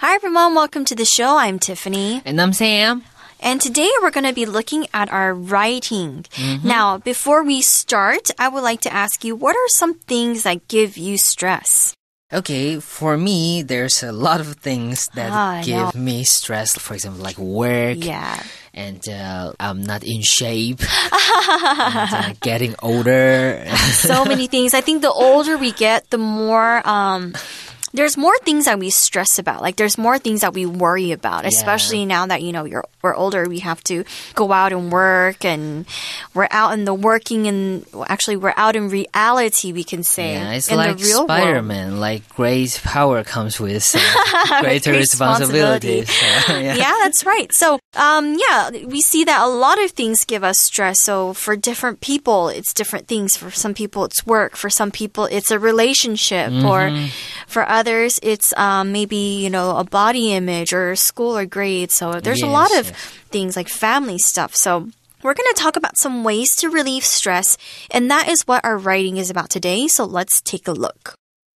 Hi everyone, welcome to the show. I'm Tiffany. And I'm Sam. And today we're going to be looking at our writing. Now, before we start, I would like to ask you, what are some things that give you stress? Okay, for me, there's a lot of things that give me stress. For example, like work. Yeah. And I'm not in shape. And, getting older. So many things. I think the older we get, the more... there's more things that we stress about. Like, there's more things that we worry about, especially now that, we're older. We have to go out and work, and we're out in the working, and actually, we're out in reality, we can say. Yeah, it's in like the real Spider-Man. world. Like, great power comes with greater responsibility. So, yeah, that's right. So, we see that a lot of things give us stress. So, for different people, it's different things. For some people, it's work. For some people, it's a relationship. Or for others, it's maybe, a body image or school or grades. So there's a lot of things like family stuff. So we're going to talk about some ways to relieve stress, and that is what our writing is about today. So let's take a look.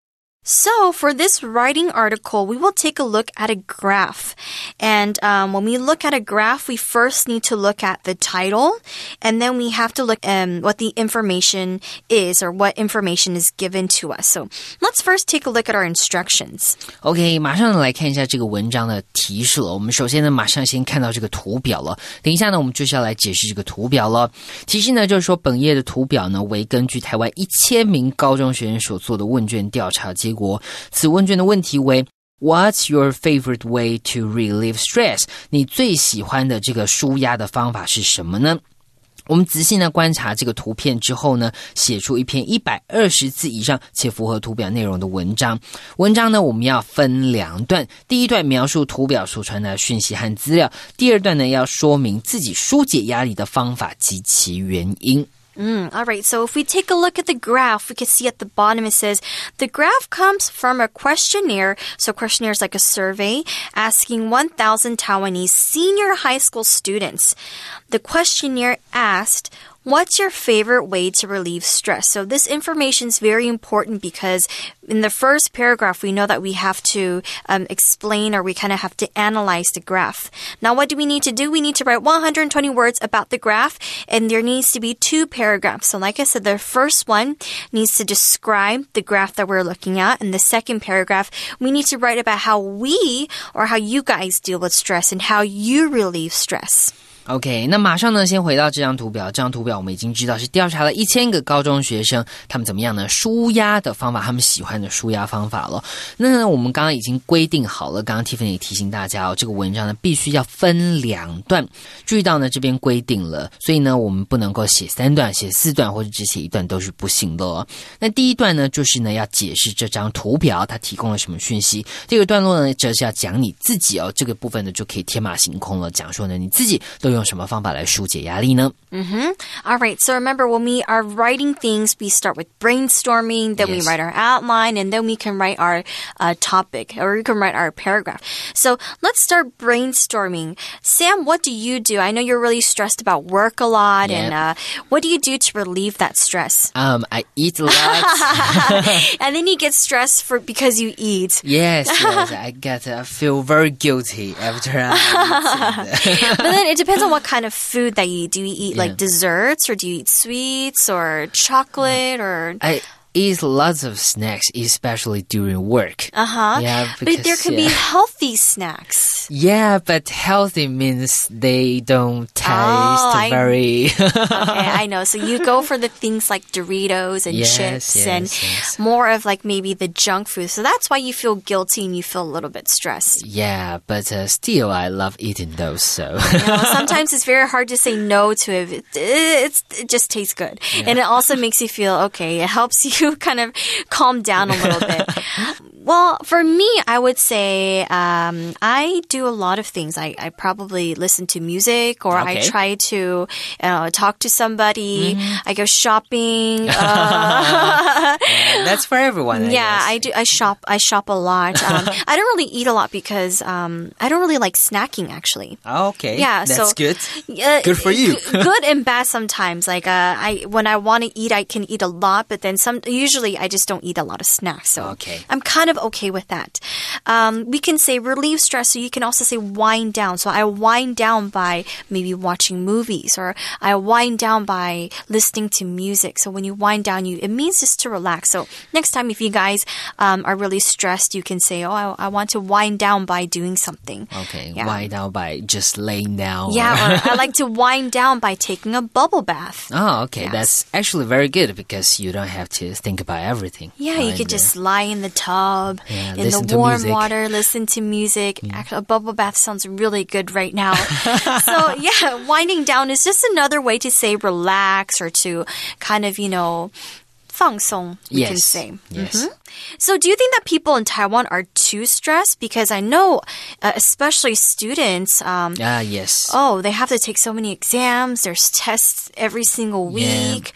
So for this writing article, we will take a look at a graph. And when we look at a graph, we first need to look at the title, and then we have to look at what the information is, or what information is given to us. So let's first take a look at our instructions. OK, 马上来看一下这个文章的提示了。我们首先呢，马上先看到这个图表了。等一下呢，我们就是要来解释这个图表了。提示呢，就是说本页的图表呢，为根据台湾1000名高中学生所做的问卷调查结果。此问卷的问题为 What's your favorite way to relieve stress? 你最喜欢的这个抒压的方法是什么呢？我们仔细呢观察这个图片之后呢，写出一篇120字以上且符合图表内容的文章。文章呢，我们要分两段，第一段描述图表所传达的讯息和资料，第二段呢要说明自己疏解压力的方法及其原因。 All right, so if we take a look at the graph, we can see at the bottom it says, the graph comes from a questionnaire. So questionnaire is like a survey asking 1,000 Taiwanese senior high school students. The questionnaire asked, what's your favorite way to relieve stress? So this information is very important because in the first paragraph, we know that we have to explain, or we kind of have to analyze the graph. Now, what do we need to do? We need to write 120 words about the graph, and there needs to be 2 paragraphs. So like I said, the first one needs to describe the graph that we're looking at, and the second paragraph, we need to write about how we, or how you guys deal with stress and how you relieve stress. OK, 那马上呢，先回到这张图表。这张图表我们已经知道是调查了1000个高中学生，他们怎么样呢？抒压的方法，他们喜欢的抒压方法了。那呢，我们刚刚已经规定好了，刚刚 Tiffany 也提醒大家这个文章呢必须要分2段。注意到呢，这边规定了，所以呢，我们不能够写3段、写4段或者只写1段都是不行的哦。那第一段呢，就是呢要解释这张图表它提供了什么讯息。这个段落呢，则是要讲你自己哦，这个部分呢就可以天马行空了，讲说呢你自己都用什么方法来疏解压力呢？ All right, so remember when we are writing things, we start with brainstorming, then we write our outline, and then we can write our topic, or we can write our paragraph. So let's start brainstorming. Sam, what do you do? I know you're really stressed about work a lot, and what do you do to relieve that stress? I eat a lot. And then you get stressed because you eat. Yes, I feel very guilty after I eat. But then it depends on what kind of food that you eat. Do you eat like desserts, or do you eat sweets or chocolate, or... I eat lots of snacks, especially during work. Yeah, because, but there could be healthy snacks. Yeah, but healthy means they don't taste very... Okay, I know. So you go for the things like Doritos and chips and more of like maybe the junk food. So that's why you feel guilty and you feel a little bit stressed. Yeah, but still I love eating those, so... Sometimes it's very hard to say no to it. It just tastes good. Yeah. And it also makes you feel, okay, it helps you kind of calm down a little bit. Well, for me, I would say I do a lot of things. I probably listen to music, or I try to talk to somebody. I go shopping. That's for everyone. I do. I shop a lot. I don't really eat a lot because I don't really like snacking, actually. Okay. Yeah, that's good. Good for you. Good and bad sometimes. Like when I want to eat, I can eat a lot, but then usually I just don't eat a lot of snacks. So I'm kind of of okay with that. We can say relieve stress, so you can also say wind down. So I wind down by maybe watching movies, or I wind down by listening to music. So when you wind down, it means just to relax. So next time if you guys are really stressed, you can say, I want to wind down by doing something. Okay, wind down by just laying down. Yeah, or I like to wind down by taking a bubble bath. Oh, okay. That's actually very good because you don't have to think about everything. Yeah, you could just lie in the tub, in listen the to warm music. water, listen to music. Actually, a bubble bath sounds really good right now. So, yeah, winding down is just another way to say relax or to kind of, 放松, we can say. Yes. So do you think that people in Taiwan are too stressed? Because I know, especially students, yes. oh, they have to take so many exams. There's tests every single week.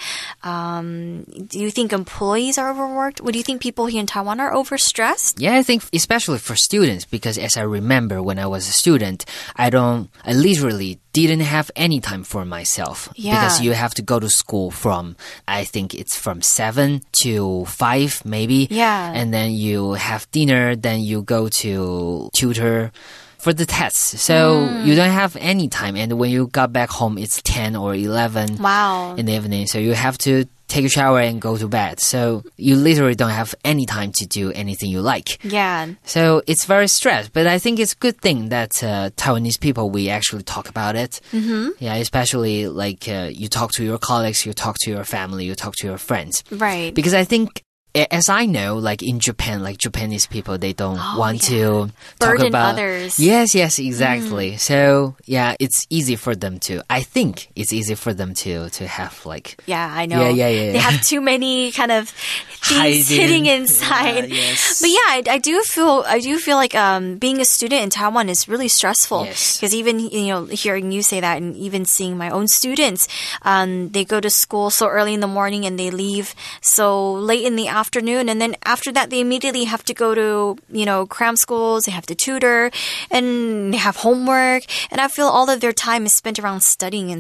Do you think employees are overworked? What do you think people here in Taiwan are overstressed? Yeah, I think especially for students, because as I remember when I was a student, I literally didn't have any time for myself. Yeah. Because you have to go to school I think it's from 7 to 5 maybe. Yeah. And then you have dinner, then you go to tutor for the tests. So you don't have any time. And when you got back home, it's 10 or 11 Wow. in the evening. So you have to take a shower and go to bed. So you literally don't have any time to do anything you like. Yeah. So it's very stressed. But I think it's a good thing that Taiwanese people, we actually talk about it. Mm-hmm. Yeah, especially like you talk to your colleagues, you talk to your family, you talk to your friends. Right. Because I think, as I know, like in Japan, like Japanese people, they don't want to talk burden about others. Yes, exactly. So yeah, it's easy for them to. I think it's easy for them to have like. Yeah, I know. Yeah. They have too many kind of things hitting inside. Yes. But yeah, I do feel like being a student in Taiwan is really stressful. Yes. Because even hearing you say that, and even seeing my own students, they go to school so early in the morning and they leave so late in the afternoon, and then after that they immediately have to go to cram schools, they have to tutor, and they have homework, and I feel all of their time is spent around studying.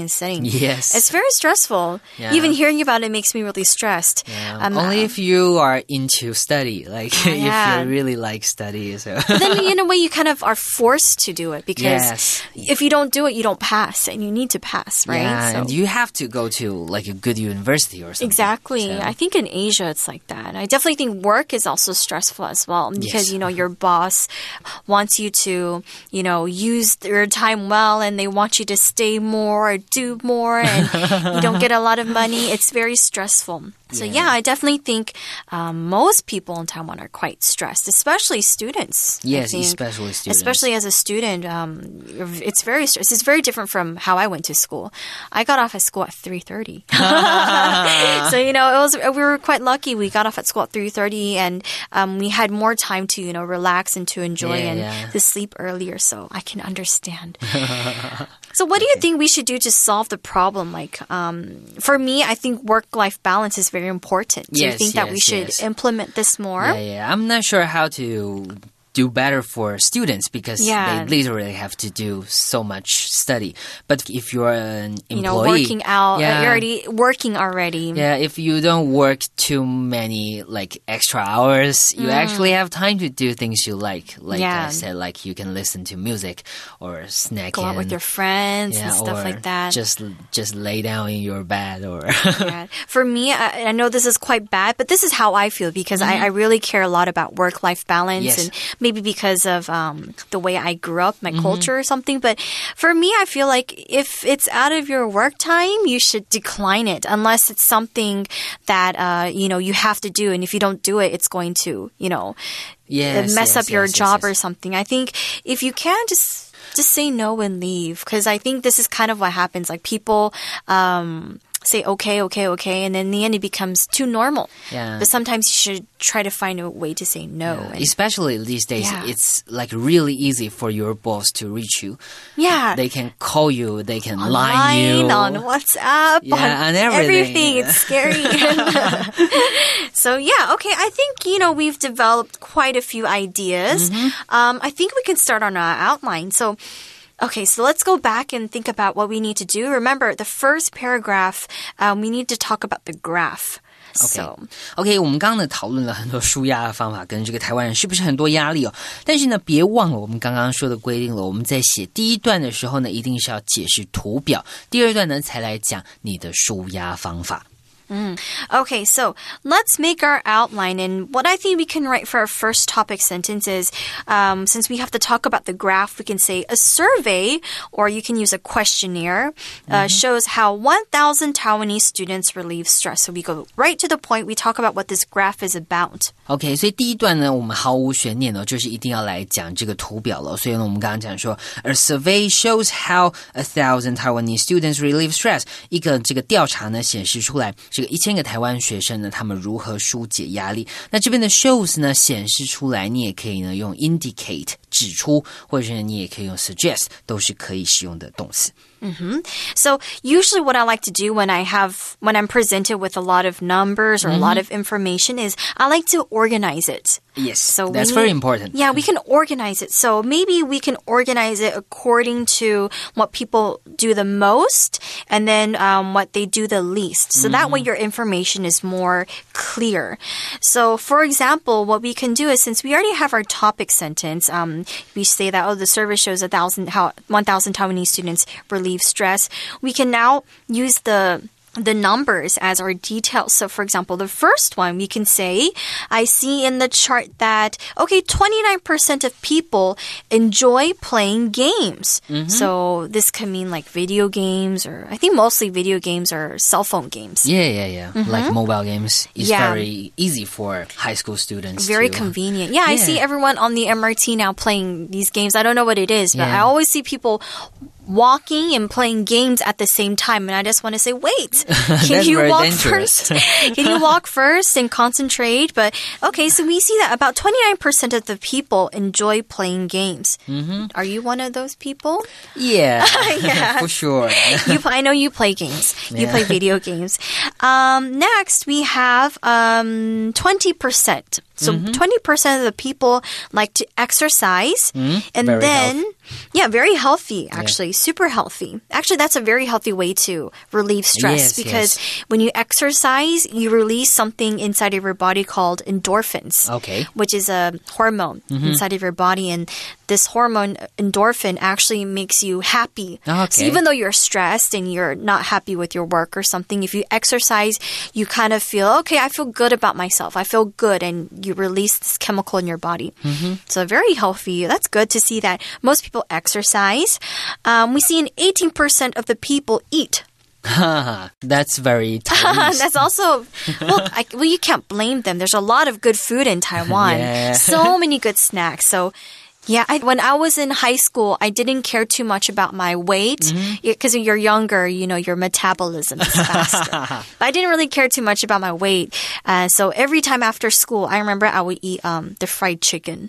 Yes. It's very stressful. Yeah. Even hearing about it makes me really stressed. Yeah. Only if you are into study, like if yeah. you really like study. So. But then in a way you kind of are forced to do it, because Yes. if you don't do it, you don't pass, and you need to pass, right? Yeah, So- and you have to go to like a good university or something. Exactly. So- I think in Asia it's like that. I definitely think work is also stressful as well, because, Yes. your boss wants you to, use your time well, and they want you to stay more or do more, and you don't get a lot of money. It's very stressful. So yeah, I definitely think most people in Taiwan are quite stressed, especially students. I Yes, think. especially students. Especially as a student, it's very stressed. It's very different from how I went to school. I got off at school at 3:30. So we were quite lucky. We got off at school at 3:30, and we had more time to relax and to enjoy and to sleep earlier. So I can understand. So what do you think we should do to solve the problem? Like, for me, I think work-life balance is very important. Do you Yes, think that we yes, should yes. implement this more? Yeah. I'm not sure how to do better for students because Yeah. they literally have to do so much study. But if you're an employee, Working out, yeah, you're already working already. yeah, if you don't work too many like extra hours, you actually have time to do things you like. Like Yeah. I said, like you can listen to music or snack Go out with your friends and stuff or like that. Just lay down in your bed or Yeah. For me, I know this is quite bad, but this is how I feel, because I really care a lot about work-life balance, Yes. and maybe because of the way I grew up, my culture or something. But for me, I feel like if it's out of your work time, you should decline it, unless it's something that you have to do, and if you don't do it, it's going to mess up your job or something. I think if you can just say no and leave, because I think this is kind of what happens. Like people say okay, and then in the end it becomes too normal. Yeah. But sometimes you should try to find a way to say no. Yeah. And- Especially these days, Yeah. it's like really easy for your boss to reach you. yeah. They can call you, they can line you. on WhatsApp, Yeah, on and everything. It's scary. So yeah, okay. I think, we've developed quite a few ideas. I think we can start on our outline. So, okay, so let's go back and think about what we need to do. Remember, the first paragraph, we need to talk about the graph. OK， 我们刚刚呢讨论了很多舒压的方法，跟这个台湾人是不是很多压力哦？但是呢，别忘了我们刚刚说的规定了，我们在写第一段的时候呢，一定是要解释图表，第二段呢才来讲你的舒压方法。 Okay, so let's make our outline. And what I think we can write for our first topic sentence is, since we have to talk about the graph, we can say a survey, or you can use a questionnaire, shows how 1,000 Taiwanese students relieve stress. So we go right to the point. We talk about what this graph is about. OK， 所以第一段呢，我们毫无悬念就是一定要来讲这个图表了。所以呢，我们刚刚讲说 ，a survey shows how 1,000 Taiwanese students relieve stress。一个这个调查呢，显示出来这个1000个台湾学生呢，他们如何疏解压力。那这边的 shows 呢，显示出来，你也可以呢用 indicate 指出，或者是你也可以用 suggest， 都是可以使用的动词。 So usually what I like to do when I'm presented with a lot of numbers or a lot of information is I like to organize it. Yes, so that's very important. Yeah, we can organize it. So maybe we can organize it according to what people do the most and then what they do the least. So that way your information is more clear. So for example, what we can do is since we already have our topic sentence, we say that, the survey shows 1,000 Taiwanese students relieve stress. We can now use the numbers as our details. So for example, the first one, we can say, I see in the chart that, 29% of people enjoy playing games. So this can mean like video games, or I think mostly video games or cell phone games. Yeah. Like mobile games is very easy for high school students. Very convenient. Yeah, I see everyone on the MRT now playing these games. I don't know what it is, but I always see people walking and playing games at the same time, and I just want to say, wait, can you walk first? Can you walk first and concentrate? But okay, so we see that about 29% of the people enjoy playing games. Are you one of those people? Yeah, for sure. I know you play games. You play video games. Next, we have 20%. So 20% of the people like to exercise. And very then, healthy. Very healthy, actually. Super healthy. Actually, that's a very healthy way to relieve stress because when you exercise, you release something inside of your body called endorphins. Okay. Which is a hormone inside of your body. And this hormone, endorphin, actually makes you happy. Okay. So even though you're stressed and you're not happy with your work or something, if you exercise, you kind of feel, okay, I feel good about myself. I feel good. And you release this chemical in your body. So very healthy. That's good to see that most people exercise. We see 18% of the people eat. That's very Taiwanese. That's also, you can't blame them. There's a lot of good food in Taiwan. So many good snacks. So yeah, when I was in high school, I didn't care too much about my weight because you're younger, your metabolism is faster. But I didn't really care too much about my weight. So every time after school, I remember I would eat the fried chicken.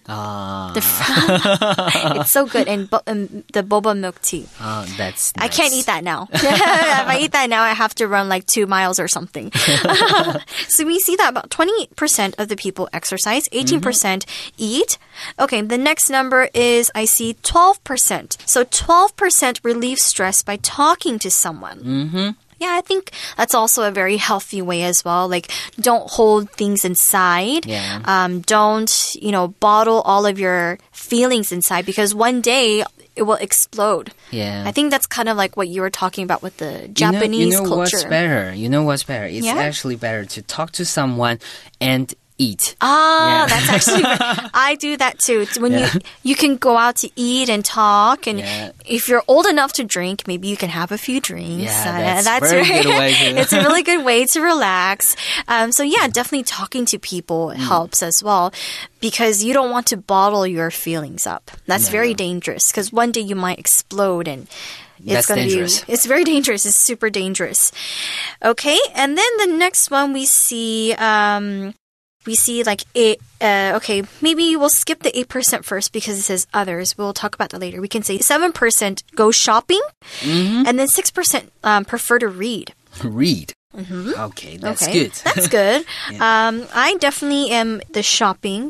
It's so good. And the boba milk tea. That's nice. I can't eat that now. If I eat that now, I have to run like 2 miles or something. So we see that about 28% of the people exercise, 18% eat. Okay, the next number is, I see 12%. So 12% relieve stress by talking to someone. Yeah, I think that's also a very healthy way as well. Like, don't hold things inside. Don't, bottle all of your feelings inside because one day it will explode. I think that's kind of like what you were talking about with the Japanese culture. You know what's better? It's actually better to talk to someone and eat. That's actually I do that too. When you can go out to eat and talk, and if you're old enough to drink, maybe you can have a few drinks. That's very good way to It's a really good way to relax. So definitely talking to people helps as well because you don't want to bottle your feelings up. That's very dangerous because one day you might explode and it's very dangerous. It's super dangerous. Okay, and then the next one we see like maybe we'll skip the 8% first because it says others. We'll talk about that later. We can say 7% go shopping, and then 6% prefer to read. Read. Okay, that's good. That's good. I definitely am the shopping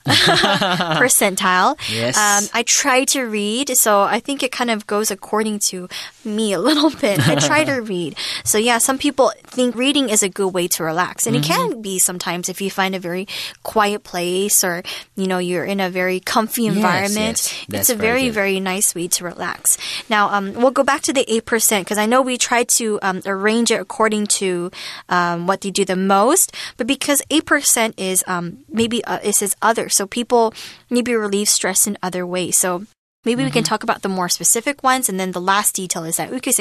percentile. Yes. I try to read, so I think it kind of goes according to me a little bit. I try to read. So yeah, some people think reading is a good way to relax. And it can be sometimes if you find a very quiet place or, you're in a very comfy environment. Yes. It's a very, very nice way to relax. Now, we'll go back to the 8% because I know we tried to arrange it according to what they do the most. But because 8% is maybe it says other. So people maybe relieve stress in other ways. So maybe we can talk about the more specific ones, and then the last detail is that we could say,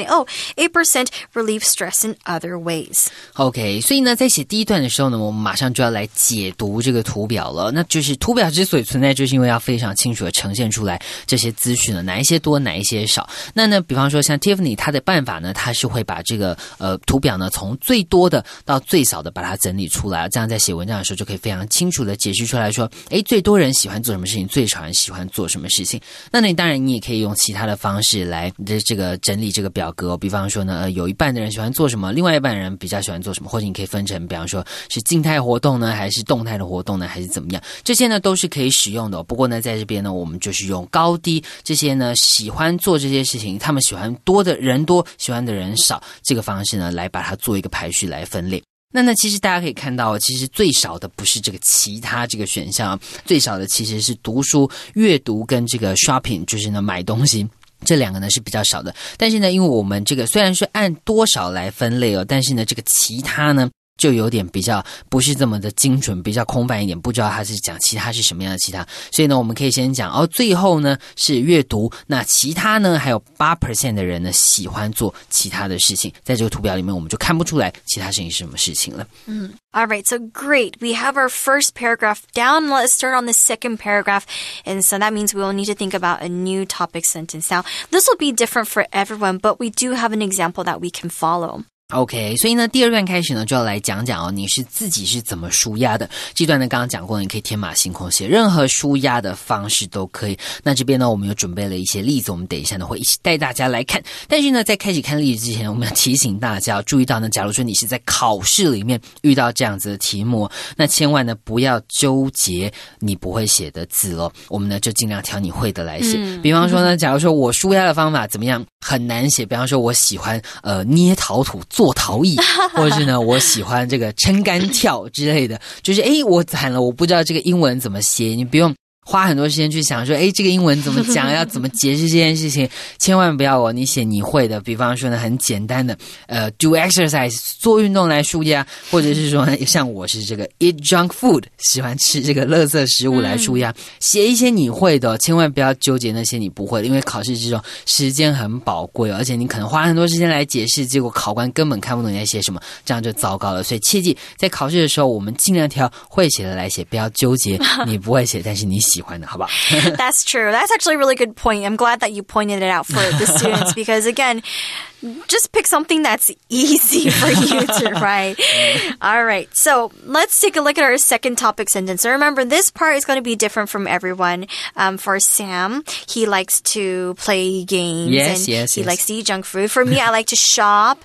8% relieve stress in other ways. OK, 所以呢，在写第一段的时候呢，我们马上就要来解读这个图表了。那就是图表之所以存在，就是因为要非常清楚的呈现出来这些资讯了，哪一些多，哪一些少。那呢，比方说像 Tiffany 她的办法呢，她是会把这个图表呢从最多的到最少的把它整理出来，这样在写文章的时候就可以非常清楚的解释出来说，最多人喜欢做什么事情，最少人喜欢做什么事情。那当然你也可以用其他的方式来这个整理这个表格，比方说呢有一半的人喜欢做什么，另外一半的人比较喜欢做什么，或者你可以分成比方说是静态活动呢，还是动态的活动呢，还是怎么样，这些呢都是可以使用的。不过呢在这边呢我们就是用高低这些呢喜欢做这些事情，他们喜欢多的人多，喜欢的人少，这个方式呢来把它做一个排序来分类。那呢其实大家可以看到，其实最少的不是这个其他这个选项，最少的其实是读书、阅读跟这个 shopping， 就是呢买东西，这两个呢是比较少的。但是呢因为我们这个虽然是按多少来分类但是呢这个其他呢就有点比较不是这么的精准，比较空泛一点，不知道它是讲其他是什么样的其他。所以呢我们可以先讲最后呢是阅读，那其他呢还有 8% 的人呢喜欢做其他的事情，在这个图表里面我们就看不出来其他事情是什么事情了。 All right, so great. We have our first paragraph down. Let's start on the second paragraph. And so that means we will need to think about a new topic sentence. Now, this will be different for everyone, but we do have an example that we can follow.OK, 所以呢第二段开始呢就要来讲讲你是自己是怎么抒压的。这段呢刚刚讲过，你可以天马行空写任何抒压的方式都可以。那这边呢我们有准备了一些例子，我们等一下呢会一起带大家来看。但是呢在开始看例子之前，我们要提醒大家注意到呢，假如说你是在考试里面遇到这样子的题目，那千万呢不要纠结你不会写的字了，我们呢就尽量挑你会的来写。比方说呢假如说我抒压的方法怎么样很难写，比方说我喜欢捏陶土做陶艺，或者是呢我喜欢这个撑杆跳之类的，就是我惨了，我不知道这个英文怎么写，你不用花很多时间去想说这个英文怎么讲，要怎么解释这件事情，千万不要你写你会的。比方说呢很简单的do exercise 做运动来抒压，或者是说像我是这个 eat junk food 喜欢吃这个垃圾食物来抒压，写一些你会的千万不要纠结那些你不会的，因为考试之中时间很宝贵而且你可能花很多时间来解释，结果考官根本看不懂你在写什么，这样就糟糕了。所以切记在考试的时候我们尽量挑会写的来写，不要纠结你不会写但是你喜欢的，好不好？ That's true. That's actually a really good point. I'm glad that you pointed it out for the students because, again, just pick something that's easy for you to write. All right. So let's take a look at our second topic sentence. So remember, this part is going to be different from everyone. For Sam, he likes to play games. Yes. He likes to eat junk food. For me, I like to shop.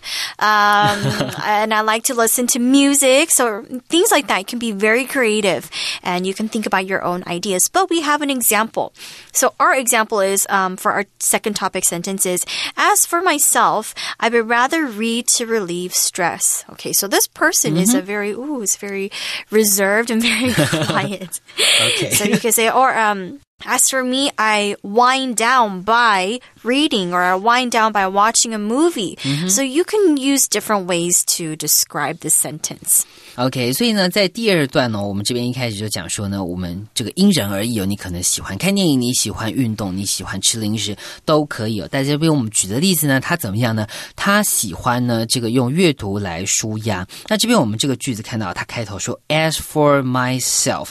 And I like to listen to music. So things like that can be very creative. And you can think about your own ideas. But we have an example. So our example is, for our second topic sentence is, as for myself, I would rather read to relieve stress. Okay, so this person is very reserved and very quiet. Okay. So you could say, or as for me, I wind down by reading, or I wind down by watching a movie. So you can use different ways to describe this sentence. OK, 所以呢在第二段呢我们这边一开始就讲说呢，我们这个因人而异你可能喜欢看电影，你喜欢运动，你喜欢吃零食都可以在这边我们举的例子呢，他怎么样呢？他喜欢呢这个用阅读来抒压。那这边我们这个句子看到他开头说 as for myself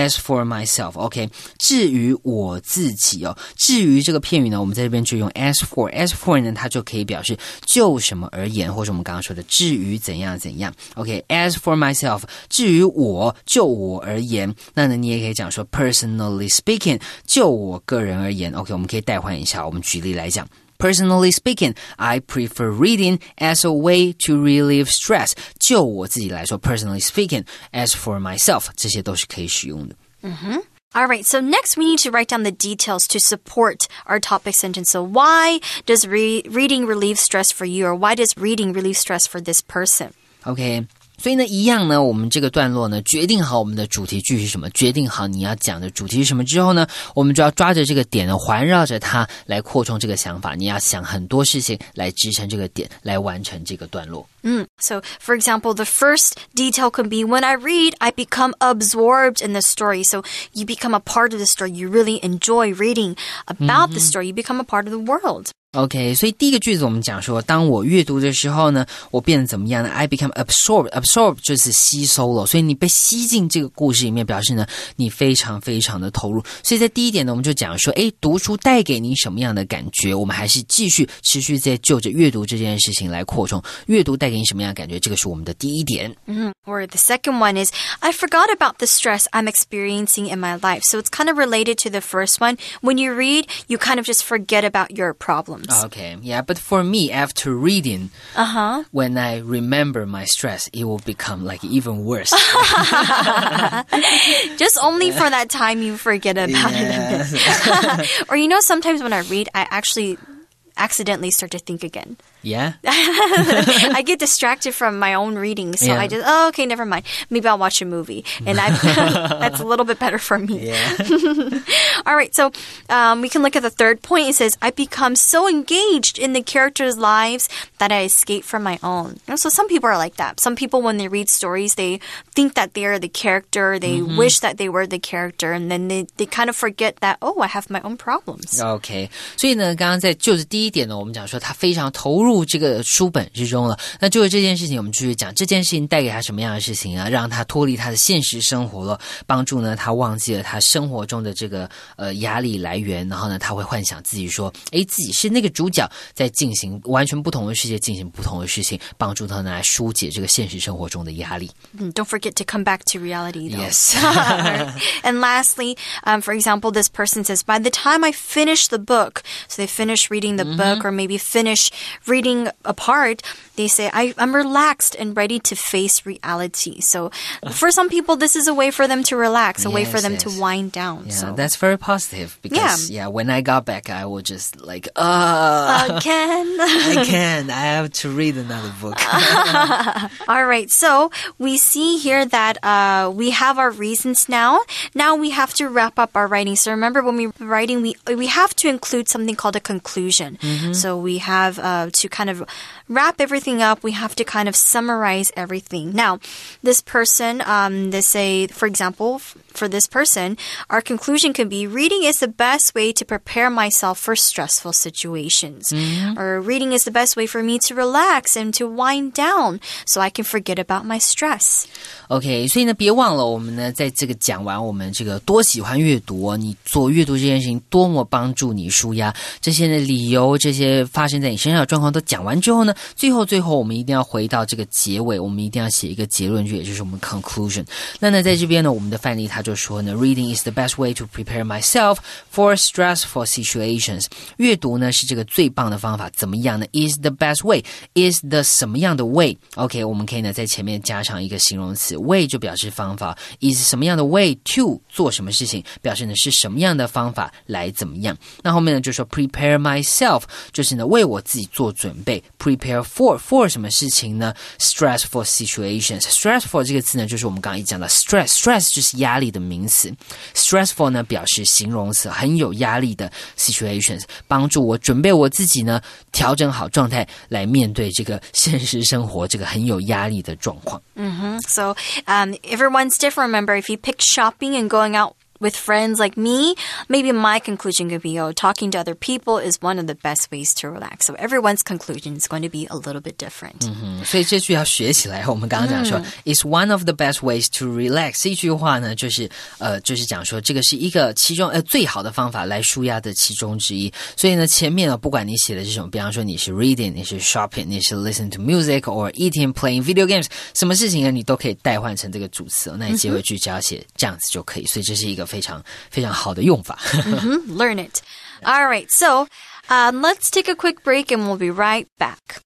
OK, 至于我自己至于这个片语呢我们在这边就用 as for 呢它就可以表示就什么而言，或者我们刚刚说的至于怎样怎样。 OK, as for myself 至于我就我而言，那呢你也可以讲说 personally speaking 就我个人而言。 OK, 我们可以代换一下，我们举例来讲Personally speaking, I prefer reading as a way to relieve stress. 就我自己来说 personally speaking, as for myself 这些都是可以使用的。 All right, so next we need to write down the details to support our topic sentence. So why does reading relieve stress for you, or why does reading relieve stress for this person? Okay.所以呢，一样呢，我们这个段落呢，决定好我们的主题句是什么，决定好你要讲的主题是什么之后呢，我们就要抓着这个点呢，环绕着它来扩充这个想法。你要想很多事情来支撑这个点，来完成这个段落。 So, for example, the first detail could be, when I read, I become absorbed in the story. So you become a part of the story. You really enjoy reading about the story. You become a part of the world. OK, 所以第一个句子我们讲说，当我阅读的时候呢，我变得怎么样呢？ I become absorbed. Absorb 就是吸收了，所以你被吸进这个故事里面，表示呢你非常非常的投入。所以在第一点呢，我们就讲说，读书带给你什么样的感觉？我们还是继续持续在就着阅读这件事情来扩充。阅读带给你什么样的感觉？这个是我们的第一点。 Or the second one is, I forgot about the stress I'm experiencing in my life. So it's kind of related to the first one. When you read, you kind of just forget about your problems. Okay, yeah, but for me, after reading, when I remember my stress, it will become like even worse. Just only for that time you forget about it. Or sometimes when I read, I actually accidentally start to think again. Yeah? I get distracted from my own reading, so I just, okay, never mind. Maybe I'll watch a movie. And that's a little bit better for me. Yeah. All right, so we can look at the third point. It says, I become so engaged in the characters' lives that I escape from my own. So some people are like that. Some people, when they read stories, they think that they are the character. They wish that they were the character. And then they kind of forget that, I have my own problems. Okay. 所以呢，刚刚在就是第一点呢，我们讲说他非常投入这个书本之中了。那就是这件事情，我们继续讲这件事情带给他什么样的事情啊？让他脱离他的现实生活了，帮助呢他忘记了他生活中的这个压力来源，然后呢他会幻想自己说，自己是那个主角，在进行完全不同的世界，进行不同的事情，帮助他呢来疏解这个现实生活中的压力。 Don't forget to come back to reality, though. Yes. And lastly, for example, this person says, by the time I finish the book, so they finish reading the book or maybe finish reading a part, they say, I'm relaxed and ready to face reality. So for some people, this is a way for them to relax, a way for them to wind down. Yeah, so that's very positive because, when I got back, I was just like, again? I can't. I have to read another book. All right, so we see here that we have our reasons now. Now we have to wrap up our writing. So remember, when we're writing, we have to include something called a conclusion. So we have to kind of wrap everything up. We have to kind of summarize everything. Now, this person, they say, for example, for this person, our conclusion could be, reading is the best way to prepare myself for stressful situations. Or reading is the best way for me to relax and to wind down so I can forget about my stress. OK, 所以呢，别忘了我们呢，在这个讲完我们这个多喜欢阅读你做阅读这件事情多么帮助你抒压，这些的理由，这些发生在你身上的状况都讲完之后呢，最后我们一定要回到这个结尾，我们一定要写一个结论句，也就是我们 conclusion。那呢，在这边呢，我们的范例他就说呢 ，Reading is the best way to prepare myself for stressful situations。阅读呢是这个最棒的方法，怎么样呢 ？Is the best way is the 什么样的 way？OK， 我们可以呢在前面加上一个形容词 way 就表示方法 ，is 什么样的 way to 做什么事情，表示呢是什么样的方法来怎么样。那后面呢就说 prepare myself， 就是呢为我自己做准备。prepare for 什么事情呢 ？stressful situations。stressful 这个词呢就是我们刚刚一讲的 stress 就是压力的名词 ，stressful 呢表示形容词，很有压力的 situations， 帮助我准备我自己呢调整好状态来面对这个现实生活这个很有压力的状况。 So everyone's different. Remember, if you pick shopping and going out with friends like me, maybe my conclusion could be, talking to other people is one of the best ways to relax. So everyone's conclusion is going to be a little bit different. 所以这句要学起来。我们刚刚讲说，is one of the best ways to relax。这句话呢，就是讲说这个是一个其中最好的方法来抒压的其中之一。所以呢，前面不管你写的是什么，比方说你是 reading， 你是 shopping， 你是 listen to music or eating playing video games， 什么事情呢，你都可以代换成这个主词。那你结尾句只要写这样子就可以。所以这是一个非常非常好的用法。 Learn it. All right, so let's take a quick break and we'll be right back.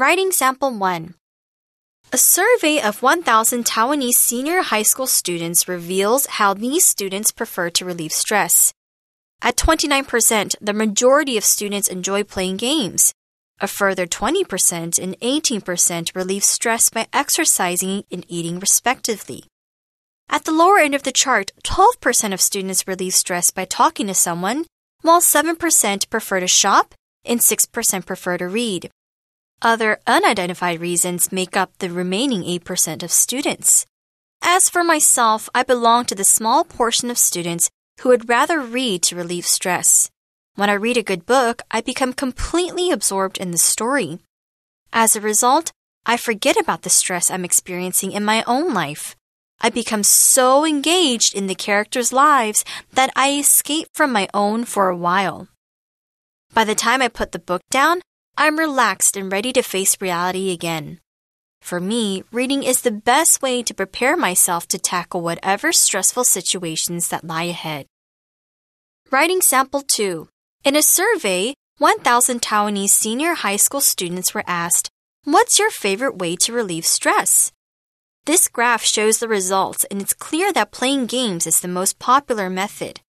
Writing Sample 1. A survey of 1,000 Taiwanese senior high school students reveals how these students prefer to relieve stress. At 29%, the majority of students enjoy playing games. A further 20% and 18% relieve stress by exercising and eating respectively. At the lower end of the chart, 12% of students relieve stress by talking to someone, while 7% prefer to shop and 6% prefer to read. Other unidentified reasons make up the remaining 8% of students. As for myself, I belong to the small portion of students who would rather read to relieve stress. When I read a good book, I become completely absorbed in the story. As a result, I forget about the stress I'm experiencing in my own life. I become so engaged in the characters' lives that I escape from my own for a while. By the time I put the book down, I'm relaxed and ready to face reality again. For me, reading is the best way to prepare myself to tackle whatever stressful situations that lie ahead. Writing Sample 2. In a survey, 1,000 Taiwanese senior high school students were asked, "What's your favorite way to relieve stress?" This graph shows the results, and it's clear that playing games is the most popular method.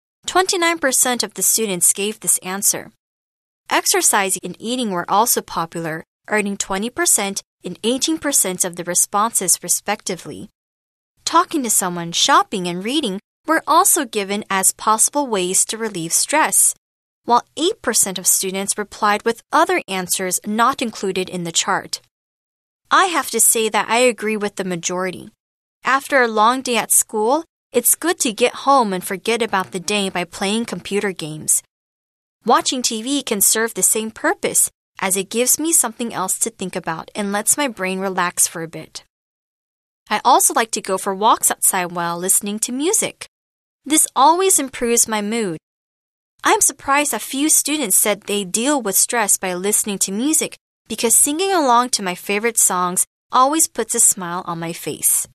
29% of the students gave this answer. Exercising and eating were also popular, earning 20% and 18% of the responses respectively. Talking to someone, shopping, and reading were also given as possible ways to relieve stress, while 8% of students replied with other answers not included in the chart. I have to say that I agree with the majority. After a long day at school, it's good to get home and forget about the day by playing computer games. Watching TV can serve the same purpose, as it gives me something else to think about and lets my brain relax for a bit. I also like to go for walks outside while listening to music. This always improves my mood. I'm surprised that few students said they deal with stress by listening to music because singing along to my favorite songs always puts a smile on my face.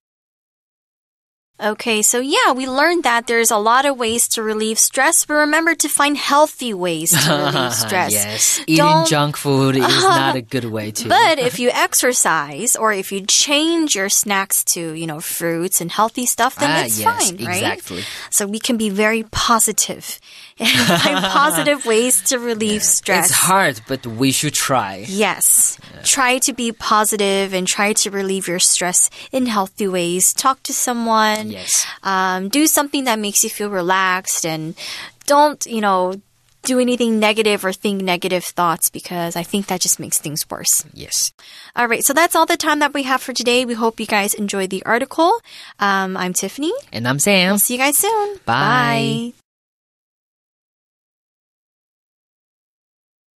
Okay, so we learned that there's a lot of ways to relieve stress, but remember to find healthy ways to relieve stress. Yes, eating junk food is not a good way to. But if you exercise or if you change your snacks to, fruits and healthy stuff, then it's fine, right? Exactly. So we can be very positive and find positive ways to relieve stress. It's hard, but we should try. Yes. Try to be positive and try to relieve your stress in healthy ways. Talk to someone. Yes. Do something that makes you feel relaxed and don't, do anything negative or think negative thoughts because I think that just makes things worse. Yes. All right. So that's all the time that we have for today. We hope you guys enjoyed the article. I'm Tiffany. And I'm Sam. We'll see you guys soon. Bye.